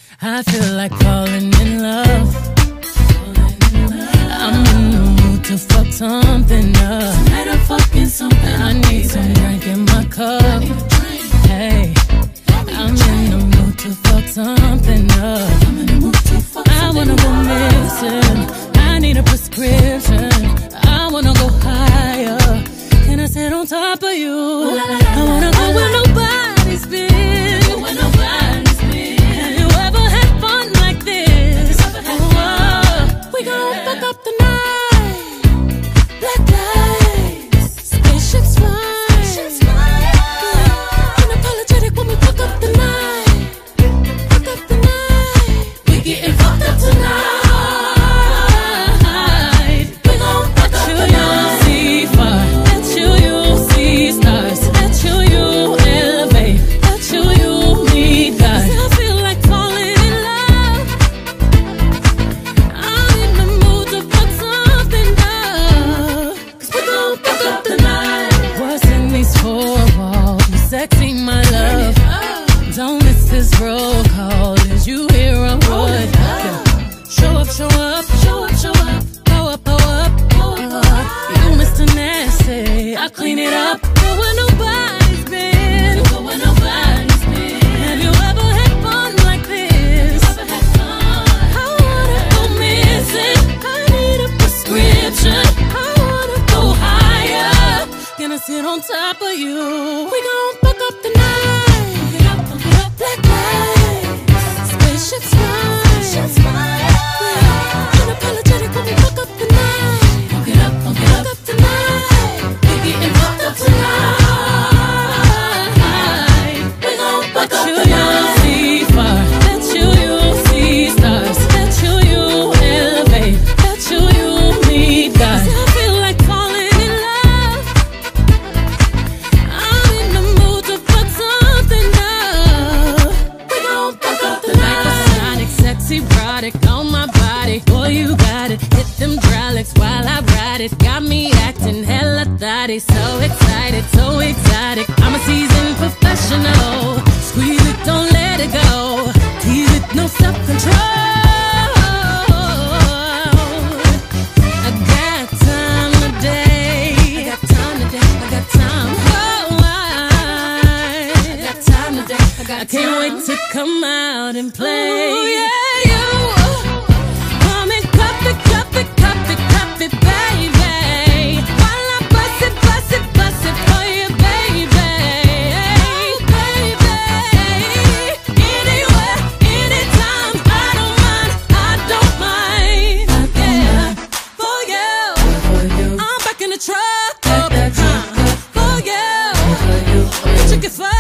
I feel like falling in love. I'm in the mood to fuck something up. Tonight I'm fucking something up, I need some drink in my cup. Hey, I'm in the mood to fuck something up. I'm in the mood to fuck I wanna go missing. I need a prescription. I wanna go higher. Can I sit on top of you? I wanna go where nobody's been. Have you ever had fun like this? We gon' fuck up the night. Black lights, spaceships fly. Unapologetic when we fuck up the night. Fuck up the night. We getting fucked up tonight. Sexy, my love. Don't miss this roll call. Did you hear a word? Show up, show up, show up, show up. Go up, go up, go up. You Mr. Nasty, I clean it up. Go where nobody's been. Go where nobody's been. Have you ever had fun like this? I wanna go missing. I need a prescription. I wanna go higher. Gonna sit on top of you. We gon' fuck up the night. Black lights, spaceships fly. Unapologetic when we fuck up the night. Fuck it up, fuck it up. Fuck up the night. We getting fucked up tonight. We gon' fuck up the night. See far. Bet you see stars. Bet you elevate. Bet you meet God. I feel like falling in love. I'm in the mood to fuck something up. We gon' fuck up the night. Hypersonic, sexy product on my body. Boy, you got it. Hit them hydraulics while I ride it. Got me acting hella thotty. So excited, so exotic. I'm a seasoned professional. Squeeze it, don't let it go. Tease it, no self-control. I got time today. I got time today. I got time. Oh, I got time today. I can't wait to come out and play. Ooh, yeah, you. Come and cup it, cup it, cup it, cup it, baby. While I bust it, bust it, bust it for you, baby. Baby. Anywhere, anytime, I don't mind. Yeah, for you. I'm back in the truck. For you. You took it far.